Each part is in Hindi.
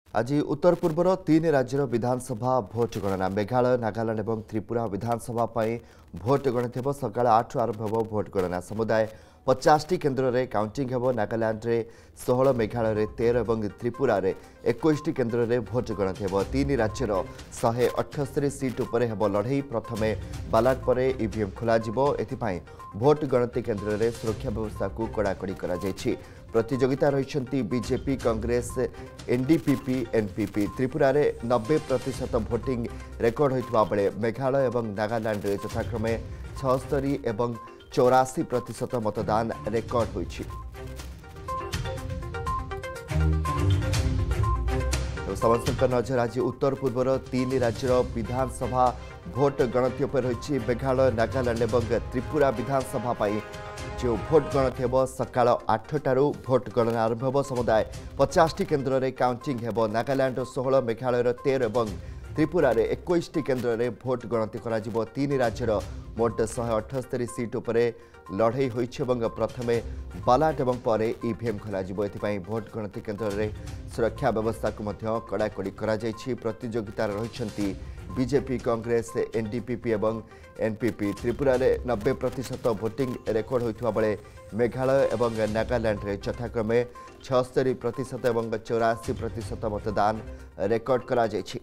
आज उत्तर पूर्वर तीन राज्यर विधानसभा भोट गणना मेघालय नागालैंड और त्रिपुरा विधानसभा भोट गणित सका 8 आरंभ हो भोट गणना समुदाय 50 केन्द्र में काउंटिंग हो नागालैंड में 16 मेघालय 13 और त्रिपुरा 21 केन्द्र में भोट गणति हो तीन राज्यर 178 सीट उपर हेब लड़ई प्रथम बालाट पर ईवीएम खोल भोट गणति केन्द्र में सुरक्षा व्यवस्था को कड़ाकड़ी कर प्रतियोगिता रही BJP Congress NDPP NPP Tripura 90% voting record होता बेले मेघालय और नागालैंड यथाक्रमे 76 और 84% मतदान रेकर्ड होइछि। समस्त नजर आज उत्तर पूर्वर तीन राज्यर विधानसभा भोट गणति पर रही मेघालय नागालैंड और त्रिपुरा विधानसभा जो भोट गणति हो सका 8टारू भोट गणना आरंभ हो समुदाय 50 केन्द्र में काउंटिंग हो नागालैंड 16 मेघालय 13 और त्रिपुरा 21 केन्द्र में भोट गणति कर तीन राज्यर मोट 178 सीट उपर लड़ई होइछि प्रथमे बालाट और पर ईवीएम खोल भोट गणति केन्द्र में सुरक्षा व्यवस्था को कड़ाकड़ी कर प्रतियोगिता रही बीजेपी कांग्रेस एनडीपीपी और एनपीपी त्रिपुरा 90% भोटिंग रेकर्ड होता बेले मेघालय और नागालैंड यथाक्रमे 76% और 84% मतदान रेकर्ड करा जायछि।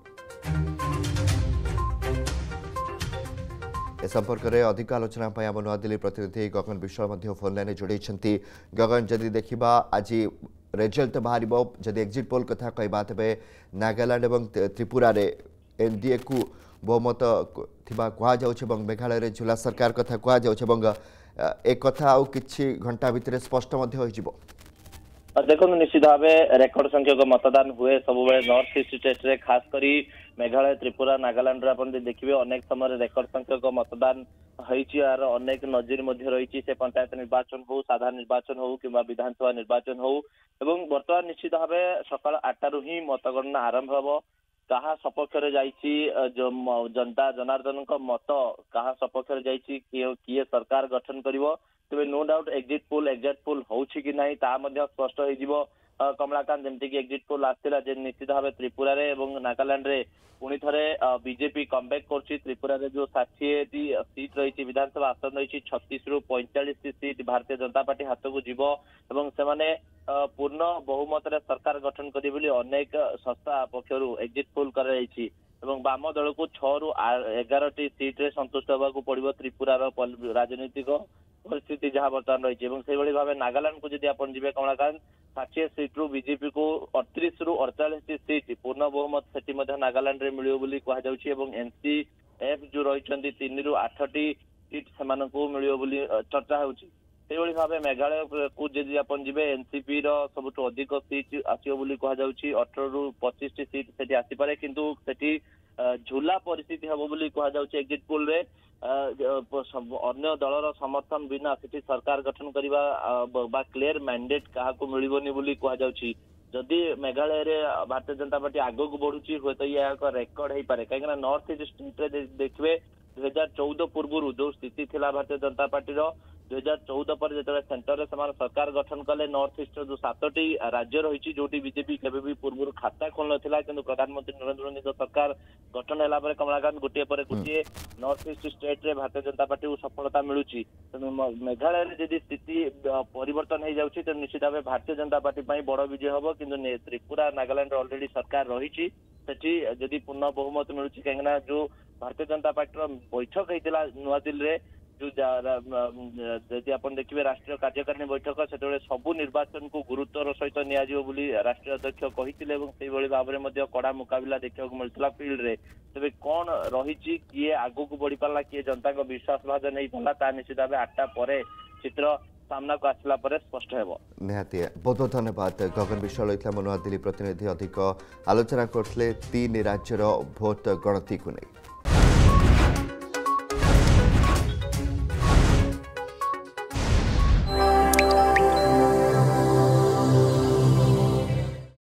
ए संपर्क में अधिक आलोचना आम नुआदिल्ली प्रतिनिधि गगन विश्वाल फोन लाइन जोड़ी। गगन जदि देखा आज रिजल्ट बाहर जदि एक्जिट पोल कथा कहवा तेज नागालैंड और त्रिपुरा एनडीए को बहुमत कहुँ मेघालय झूला सरकार कथा कहुँ एक कि घंटा भितर स्पष्ट देखो निश्चित भाव रेकर्ड संख्यक मतदान हुए सब नॉर्थ ईस्ट स्टेट रे खास करी मेघालय त्रिपुरा नागालैंड देखिए अनेक समय रेकर्ड संख्यक मतदान यार अनेक नजीर रही से पंचायत निर्वाचन हो साधारण निर्वाचन हो कि विधानसभा निर्वाचन हो एवं बर्तमान निश्चित भाव सकाल 8टारू ही मतगणना आरंभ हो कहा सपक्ष जनता जनार्दन मत कहा सपक्ष किए सरकार गठन करिवो तेज नो डाउट एक्जिट पोल होउछि कि नहीं ता मध्य स्पष्ट हो कमलाकांत जमती कि एक्जिट पोल आसला निश्चित भाव त्रिपुरा और नागालैंड रे पुणी थे बीजेपी कमबैक कर त्रिपुरा जो 60 सीट रही विधानसभा आसन रही 36 ରୁ 45 सीट भारतीय जनता पार्टी हाथ को जीव एवं से पूर्ण बहुमत सरकार गठन करें अनेक संस्था पक्षर एक्जिट पोल कर बाम दल को 6 ରୁ 11 सीट रे संतुष्ट होगा पड़ो त्रिपुरार राजनीतिक परिस्थिति जहाँ बर्तमान रही भाव नागालैंड को जब आप जी कमलाकांत 60 सीट रू बीजेपी को 38 ରୁ 48 सीट पूर्ण बहुमत से नागालैंड रे मिलियो कहु एनसीएफ जो रही 3 ରୁ 8ଟି सीट से मिलियो चर्चा होउछि। भाव मेघालय को जब आप जी एनसीपी सबुठ अधिक सीट आसो कहु 18 ରୁ 25 सीट से आसपे किंतु सेठी झूला परिस्थिति हम कहु एक्जिट पोल रे अन्य दलर समर्थन बिना से सरकार गठन करने क्लियर मैंडेट क्या मिलनी कहु जदि मेघालय रे भारतीय जनता पार्टी आग को बढ़ुची हुए तो यह एक रेकर्ड हो पारे कहीं नॉर्थ ईस्ट स्टेट रे देखिए 2014 पूर्व जो स्थिति थी भारतीय जनता पार्टी 2014 पर जो सेंटर में सरकार गठन कले नॉर्थ ईस्ट जो 7टी राज्य रही जो बीजेपी केबे पूर्व खाता खोल ना कि प्रधानमंत्री नरेंद्र मोदी सरकार गठन है कमलाकांत गोटे पर गोटे नॉर्थ ईस्ट स्टेट रे भारतीय जनता पार्टी को सफलता मिलूची तेणु मेघालय में जब स्थिति परिवर्तन हो जाऊँगी तो निश्चित भाव भारतीय जनता पार्टी बड़ विजय हम कि त्रिपुरा नागालैंड अलरेडी सरकार रही जदि पूर्ण बहुमत मिलूची कहीं जो भारतीय जनता पार्टी बैठक होता नुआदिल्ली जो जदि आप देखिए राष्ट्रीय कार्यकारिणी बैठक से सबू निर्वाचन को गुरुत्वर सहित नि राष्ट्रीय अध्यक्ष कहते भाव में कड़ा मुकाबला देखा मिलता फिल्ड रे तेज कौन रही किए आग को बढ़ी पारा किए जनता को विश्वास भाजन नहीं पाला निश्चित भाव 8टा पर चित्र सामना को आसला पर स्पष्ट है। निहाती बहुत बहुत धन्यवाद गगन विश्वाल होता नुआदिल्ली प्रतिनिधि अधिक आलोचना करते तीन राज्यर भोट गणति को नहीं।